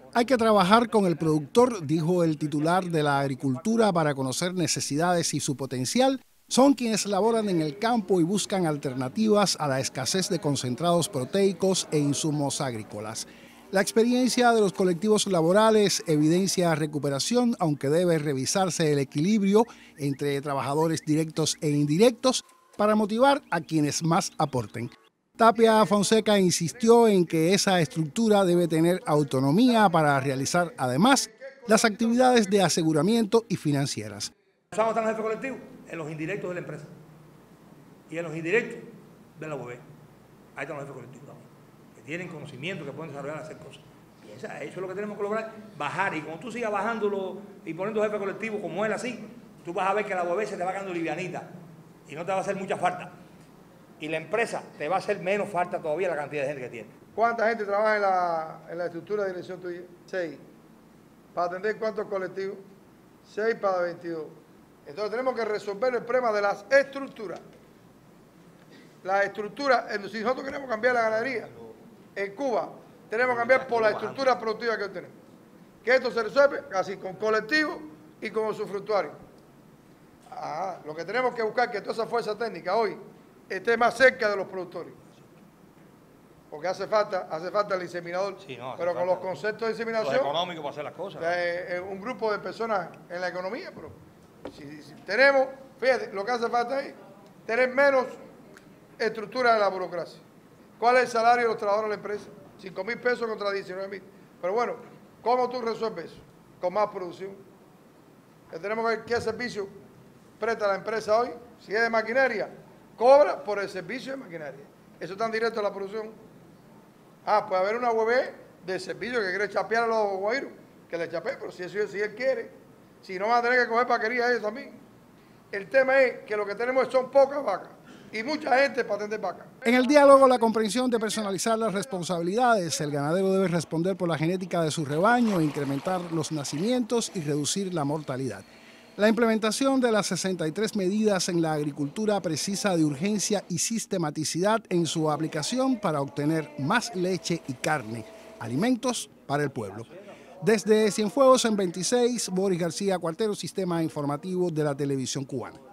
Hay que trabajar con el productor, dijo el titular de la agricultura, para conocer necesidades y su potencial. Son quienes laboran en el campo y buscan alternativas a la escasez de concentrados proteicos e insumos agrícolas. La experiencia de los colectivos laborales evidencia recuperación, aunque debe revisarse el equilibrio entre trabajadores directos e indirectos para motivar a quienes más aporten. Tapia Fonseca insistió en que esa estructura debe tener autonomía para realizar además las actividades de aseguramiento y financieras. ¿Sabes dónde están los jefes colectivos? En los indirectos de la empresa y en los indirectos de la UB. Ahí están los jefes colectivos también, que tienen conocimiento, que pueden desarrollar, hacer cosas. Piensa, eso es lo que tenemos que lograr, bajar. Y como tú sigas bajándolo y poniendo jefes colectivos como él así, tú vas a ver que la UB se te va quedando livianita y no te va a hacer mucha falta. Y la empresa te va a hacer menos falta todavía la cantidad de gente que tiene. ¿Cuánta gente trabaja en la estructura de dirección tuya? 6. ¿Para atender cuántos colectivos? 6 para 22. Entonces tenemos que resolver el problema de las estructuras. Las estructuras, si nosotros queremos cambiar la ganadería en Cuba, tenemos que cambiar por la estructura productiva que hoy tenemos. Que esto se resuelve así, con colectivos y con usufructuarios. Lo que tenemos que buscar es que toda esa fuerza técnica hoy esté más cerca de los productores. Porque hace falta el inseminador, sí, pero con los conceptos de inseminación... Los económicos para hacer las cosas. Un grupo de personas en la economía, pero si tenemos, fíjate, lo que hace falta es tener menos estructura de la burocracia. ¿Cuál es el salario de los trabajadores de la empresa? 5.000 pesos contra 19.000. Pero bueno, ¿cómo tú resuelves eso? Con más producción. Tenemos que ver qué servicio presta la empresa hoy. Si es de maquinaria, cobra por el servicio de maquinaria. Eso está en directo a la producción. Puede haber una UB de servicio que quiere chapear a los guairos, que le chapee, pero si él quiere, si no van a tener que coger paquería ellos también. El tema es que lo que tenemos son pocas vacas y mucha gente para atender vacas. En el diálogo, la comprensión de personalizar las responsabilidades. El ganadero debe responder por la genética de su rebaño, incrementar los nacimientos y reducir la mortalidad. La implementación de las 63 medidas en la agricultura precisa de urgencia y sistematicidad en su aplicación para obtener más leche y carne, alimentos para el pueblo. Desde Cienfuegos en 26, Boris García Cuartero, Sistema Informativo de la Televisión Cubana.